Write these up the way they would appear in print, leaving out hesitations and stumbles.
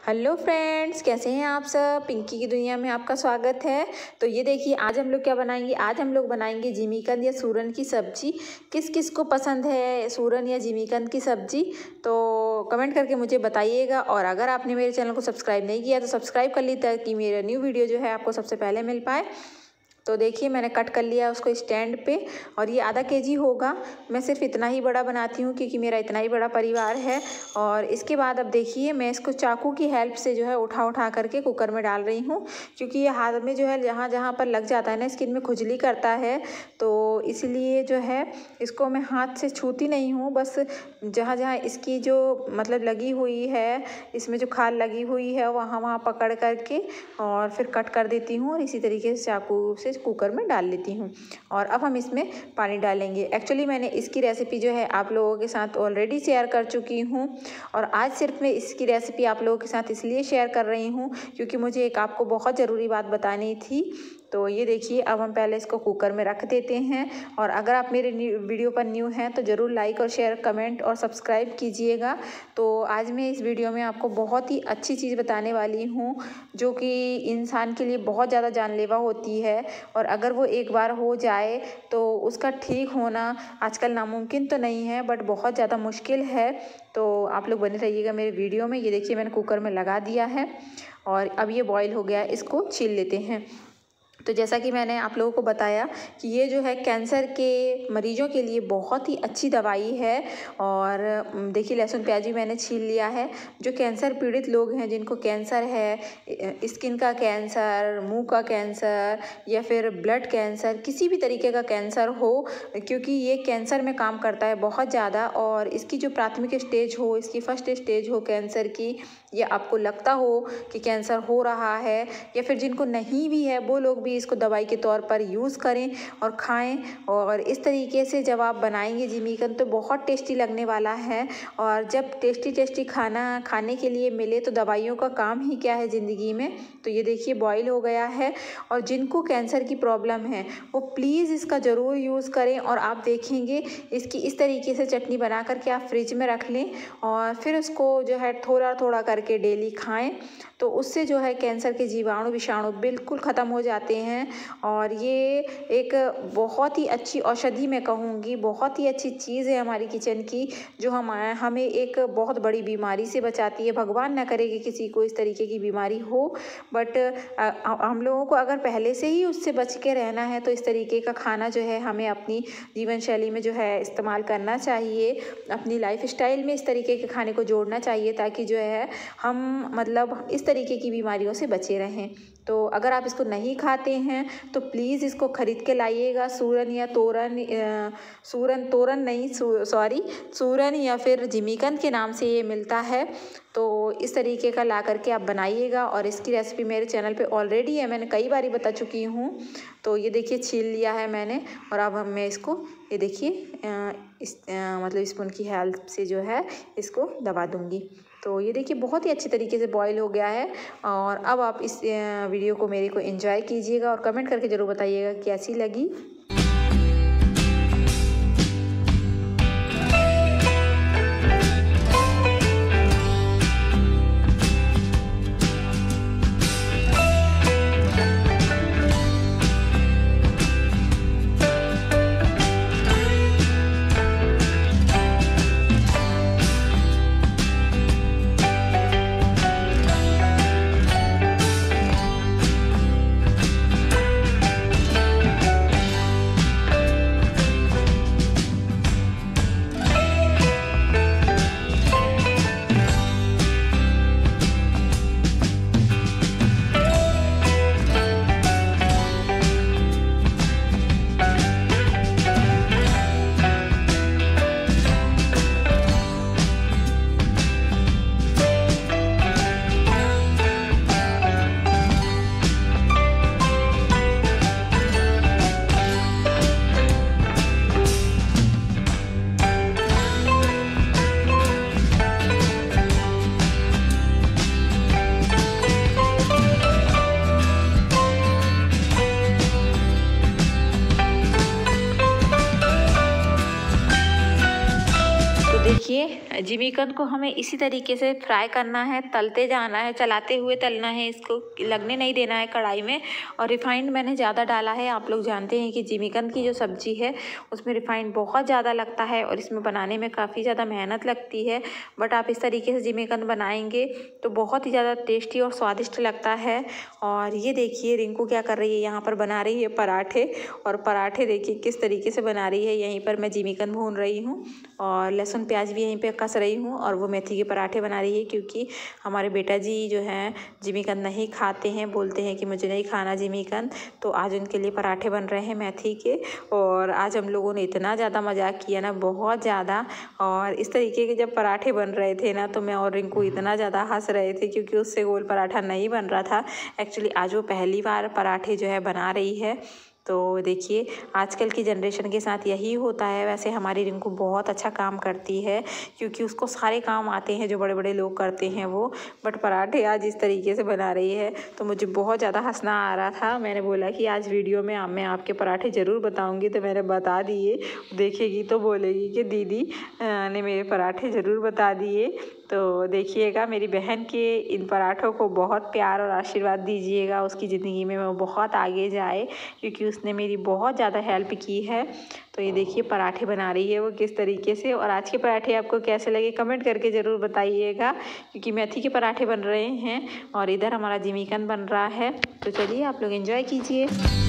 Hello friends, कैसे हैं आप सब। पिंकी की दुनिया में आपका स्वागत है। तो ये देखिए आज हम लोग क्या बनाएंगे। आज हम लोग बनाएंगे जिमीकंद या सूरन की सब्जी। किस किस को पसंद है सूरन या जिमीकंद की सब्जी, तो कमेंट करके मुझे बताइएगा। और अगर आपने मेरे चैनल को सब्सक्राइब नहीं किया तो सब्सक्राइब कर ली ताकि मेरा न्यू वीडियो जो है आपको सबसे पहले मिल पाए। तो देखिए मैंने कट कर लिया उसको स्टैंड पे, और ये आधा केजी होगा। मैं सिर्फ इतना ही बड़ा बनाती हूँ क्योंकि मेरा इतना ही बड़ा परिवार है। और इसके बाद अब देखिए मैं इसको चाकू की हेल्प से जो है उठा करके कुकर में डाल रही हूँ, क्योंकि ये हाथ में जो है जहाँ जहाँ पर लग जाता है ना, स्किन में खुजली करता है। तो इसलिए जो है इसको मैं हाथ से छूती नहीं हूँ, बस जहाँ जहाँ इसकी जो मतलब लगी हुई है, इसमें जो खाल लगी हुई है वहाँ वहाँ पकड़ करके और फिर कट कर देती हूँ, और इसी तरीके से चाकू से कुकर में डाल लेती हूँ। और अब हम इसमें पानी डालेंगे। एक्चुअली मैंने इसकी रेसिपी जो है आप लोगों के साथ ऑलरेडी शेयर कर चुकी हूँ, और आज सिर्फ मैं इसकी रेसिपी आप लोगों के साथ इसलिए शेयर कर रही हूँ क्योंकि मुझे एक आपको बहुत ज़रूरी बात बतानी थी। तो ये देखिए अब हम पहले इसको कुकर में रख देते हैं। और अगर आप मेरे वीडियो पर न्यू हैं तो ज़रूर लाइक और शेयर, कमेंट और सब्सक्राइब कीजिएगा। तो आज मैं इस वीडियो में आपको बहुत ही अच्छी चीज़ बताने वाली हूँ जो कि इंसान के लिए बहुत ज़्यादा जानलेवा होती है, और अगर वो एक बार हो जाए तो उसका ठीक होना आजकल नामुमकिन तो नहीं है, बट बहुत ज़्यादा मुश्किल है। तो आप लोग बने रहिएगा मेरे वीडियो में। ये देखिए मैंने कुकर में लगा दिया है और अब ये बॉईल हो गया है, इसको छील लेते हैं। तो जैसा कि मैंने आप लोगों को बताया कि ये जो है कैंसर के मरीजों के लिए बहुत ही अच्छी दवाई है। और देखिए लहसुन प्याज भी मैंने छील लिया है। जो कैंसर पीड़ित लोग हैं, जिनको कैंसर है, स्किन का कैंसर, मुंह का कैंसर या फिर ब्लड कैंसर, किसी भी तरीके का कैंसर हो, क्योंकि ये कैंसर में काम करता है बहुत ज़्यादा। और इसकी जो प्राथमिक स्टेज हो, इसकी फर्स्ट स्टेज हो कैंसर की, या आपको लगता हो कि कैंसर हो रहा है, या फिर जिनको नहीं भी है वो लोग भी इसको दवाई के तौर पर यूज़ करें और खाएं। और इस तरीके से जब आप बनाएंगे जिमीकंद तो बहुत टेस्टी लगने वाला है। और जब टेस्टी टेस्टी खाना खाने के लिए मिले तो दवाइयों का काम ही क्या है ज़िंदगी में। तो ये देखिए बॉईल हो गया है। और जिनको कैंसर की प्रॉब्लम है वो प्लीज़ इसका ज़रूर यूज़ करें। और आप देखेंगे इसकी इस तरीके से चटनी बना करके आप फ्रिज में रख लें और फिर उसको जो है थोड़ा थोड़ा करके डेली खाएं, तो उससे जो है कैंसर के जीवाणु विषाणु बिल्कुल ख़त्म हो जाते हैं। और ये एक बहुत ही अच्छी औषधि, मैं कहूँगी बहुत ही अच्छी चीज़ है हमारी किचन की, जो हमें एक बहुत बड़ी बीमारी से बचाती है। भगवान ना करे कि किसी को इस तरीके की बीमारी हो, बट हम लोगों को अगर पहले से ही उससे बच के रहना है तो इस तरीके का खाना जो है हमें अपनी जीवन शैली में जो है इस्तेमाल करना चाहिए। अपनी लाइफ स्टाइल में इस तरीके के खाने को जोड़ना चाहिए ताकि जो है हम मतलब इस तरीके की बीमारियों से बचे रहें। तो अगर आप इसको नहीं खाते हैं तो प्लीज़ इसको ख़रीद के लाइएगा। सूरन या सूरन या फिर जिमीकंद के नाम से ये मिलता है। तो इस तरीके का ला करके आप बनाइएगा। और इसकी रेसिपी मेरे चैनल पे ऑलरेडी है, मैंने कई बार बता चुकी हूँ। तो ये देखिए छील लिया है मैंने, और अब मैं इसको ये देखिए मतलब स्पून की हेल्प से जो है इसको दबा दूँगी। तो ये देखिए बहुत ही अच्छी तरीके से बॉईल हो गया है। और अब आप इस वीडियो को मेरे को एंजॉय कीजिएगा और कमेंट करके ज़रूर बताइएगा कैसी लगी। जिमीकंद को हमें इसी तरीके से फ्राई करना है, तलते जाना है, चलाते हुए तलना है, इसको लगने नहीं देना है कढ़ाई में। और रिफाइंड मैंने ज़्यादा डाला है। आप लोग जानते हैं कि जिमीकंद की जो सब्ज़ी है उसमें रिफाइंड बहुत ज़्यादा लगता है और इसमें बनाने में काफ़ी ज़्यादा मेहनत लगती है। बट आप इस तरीके से जिमीकंद बनाएंगे तो बहुत ही ज़्यादा टेस्टी और स्वादिष्ट लगता है। और ये देखिए रिंकू क्या कर रही है, यहाँ पर बना रही है पराठे। और पराठे देखिए किस तरीके से बना रही है। यहीं पर मैं जिमीकंद भून रही हूँ और लहसुन प्याज भी यहीं पे कस रही हूँ। और वो मेथी के पराठे बना रही है क्योंकि हमारे बेटा जी जो हैं जिमीकंद नहीं खाते हैं, बोलते हैं कि मुझे नहीं खाना जिमीकंद। तो आज उनके लिए पराठे बन रहे हैं मेथी के। और आज हम लोगों ने इतना ज़्यादा मजाक किया ना, बहुत ज़्यादा। और इस तरीके के जब पराठे बन रहे थे ना तो मैं और रिंकू इतना ज़्यादा हंस रहे थे क्योंकि उससे गोल पराठा नहीं बन रहा था। एक्चुअली आज वो पहली बार पराठे जो है बना रही है। तो देखिए आजकल की जनरेशन के साथ यही होता है। वैसे हमारी रिंकू बहुत अच्छा काम करती है क्योंकि उसको सारे काम आते हैं जो बड़े बड़े लोग करते हैं वो। बट पराठे आज इस तरीके से बना रही है तो मुझे बहुत ज़्यादा हंसना आ रहा था। मैंने बोला कि आज वीडियो में मैं आपके पराठे ज़रूर बताऊँगी, तो मैंने बता दिए। देखेगी तो बोलेगी कि दीदी ने मेरे पराठे ज़रूर बता दिए। तो देखिएगा मेरी बहन के इन पराठों को बहुत प्यार और आशीर्वाद दीजिएगा, उसकी ज़िंदगी में वो बहुत आगे जाए क्योंकि उसने मेरी बहुत ज़्यादा हेल्प की है। तो ये देखिए पराठे बना रही है वो किस तरीके से। और आज के पराठे आपको कैसे लगे कमेंट करके ज़रूर बताइएगा क्योंकि मेथी के पराठे बन रहे हैं और इधर हमारा जिमीकंद बन रहा है। तो चलिए आप लोग एंजॉय कीजिए।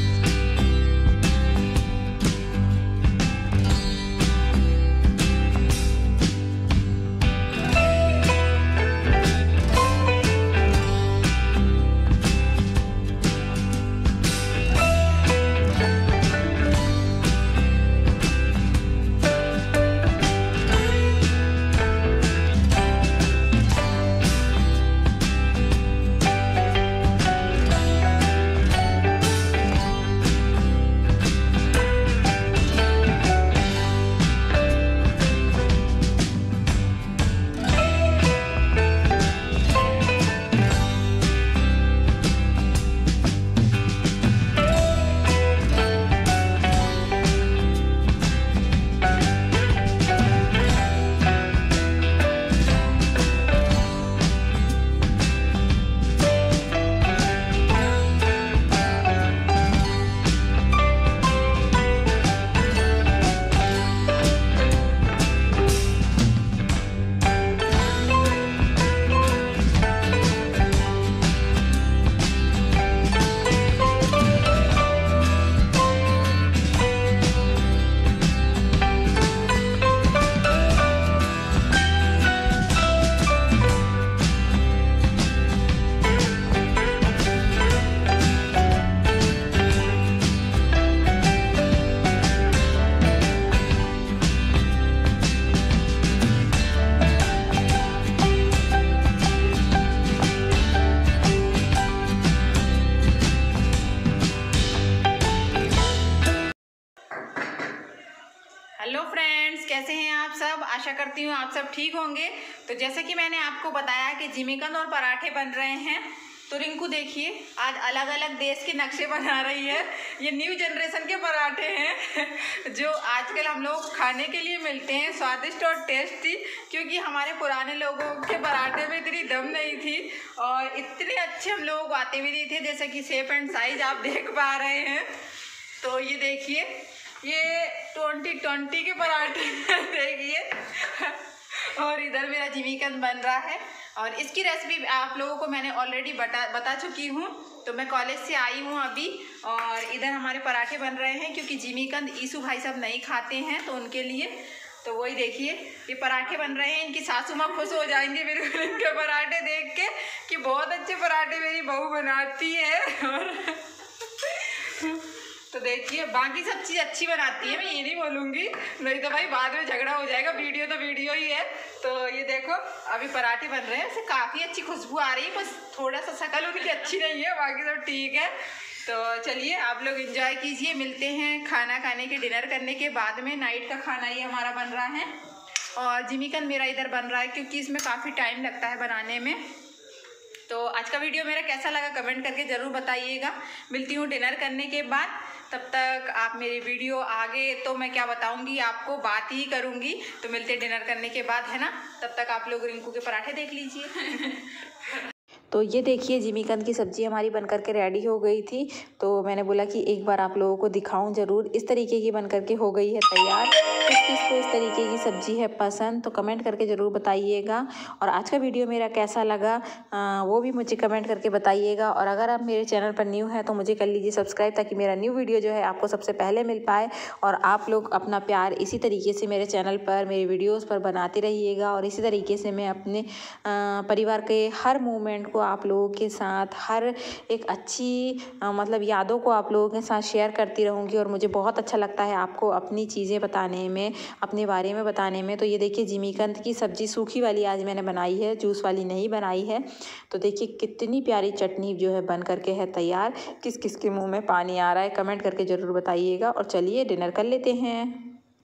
हेलो फ्रेंड्स, कैसे हैं आप सब। आशा करती हूँ आप सब ठीक होंगे। तो जैसे कि मैंने आपको बताया कि जिमीकंद और पराठे बन रहे हैं। तो रिंकू देखिए आज अलग अलग देश के नक्शे बना रही है। ये न्यू जनरेशन के पराठे हैं जो आजकल हम लोग खाने के लिए मिलते हैं, स्वादिष्ट और टेस्टी। क्योंकि हमारे पुराने लोगों के पराठे में इतनी दम नहीं थी और इतने अच्छे हम लोगों को आते भी नहीं थे, जैसे कि शेप एंड साइज आप देख पा रहे हैं। तो ये देखिए ये 2020 के पराठे देखिए। और इधर मेरा जिमीकंद बन रहा है और इसकी रेसिपी आप लोगों को मैंने ऑलरेडी बता चुकी हूँ। तो मैं कॉलेज से आई हूँ अभी और इधर हमारे पराठे बन रहे हैं क्योंकि जिमीकंद ईसू भाई साहब नहीं खाते हैं तो उनके लिए। तो वही देखिए ये पराठे बन रहे हैं। इनकी सासू माँ खुश हो जाएंगे बिल्कुल इनके पराठे देख के कि बहुत अच्छे पराठे मेरी बहू बनाती है। और तो देखिए बाकी सब चीज़ अच्छी बनाती है, मैं ये नहीं बोलूँगी, नहीं तो भाई बाद में झगड़ा हो जाएगा। वीडियो तो वीडियो ही है। तो ये देखो अभी पराठे बन रहे हैं, इससे काफ़ी अच्छी खुशबू आ रही है। बस थोड़ा सा शक्ल उनकी अच्छी नहीं है, बाकी सब ठीक है। तो चलिए आप लोग एंजॉय कीजिए। मिलते हैं खाना खाने के, डिनर करने के बाद में। नाइट का खाना ये हमारा बन रहा है और जिमीकंद मेरा इधर बन रहा है क्योंकि इसमें काफ़ी टाइम लगता है बनाने में। तो आज का वीडियो मेरा कैसा लगा कमेंट करके ज़रूर बताइएगा। मिलती हूँ डिनर करने के बाद। तब तक आप मेरी वीडियो आगे तो मैं क्या बताऊंगी, आपको बात ही करूंगी। तो मिलते डिनर करने के बाद, है ना। तब तक आप लोग रिंकू के पराठे देख लीजिए। तो ये देखिए जिमीकंद की सब्ज़ी हमारी बनकर के रेडी हो गई थी। तो मैंने बोला कि एक बार आप लोगों को दिखाऊं ज़रूर। इस तरीके की बनकर के हो गई है तैयार। किस किस को इस तरीके की सब्ज़ी है पसंद, तो कमेंट करके ज़रूर बताइएगा। और आज का वीडियो मेरा कैसा लगा वो भी मुझे कमेंट करके बताइएगा। और अगर आप मेरे चैनल पर न्यू हैं तो मुझे कर लीजिए सब्सक्राइब, ताकि मेरा न्यू वीडियो जो है आपको सबसे पहले मिल पाए। और आप लोग अपना प्यार इसी तरीके से मेरे चैनल पर, मेरे वीडियोज़ पर बनाते रहिएगा। और इसी तरीके से मैं अपने परिवार के हर मोमेंट को आप लोगों के साथ, हर एक अच्छी मतलब यादों को आप लोगों के साथ शेयर करती रहूँगी। और मुझे बहुत अच्छा लगता है आपको अपनी चीज़ें बताने में, अपने बारे में बताने में। तो ये देखिए जिमीकंद की सब्ज़ी सूखी वाली आज मैंने बनाई है, जूस वाली नहीं बनाई है। तो देखिए कितनी प्यारी चटनी जो है बन करके है तैयार। किस किस के मुँह में पानी आ रहा है कमेंट करके ज़रूर बताइएगा। और चलिए डिनर कर लेते हैं।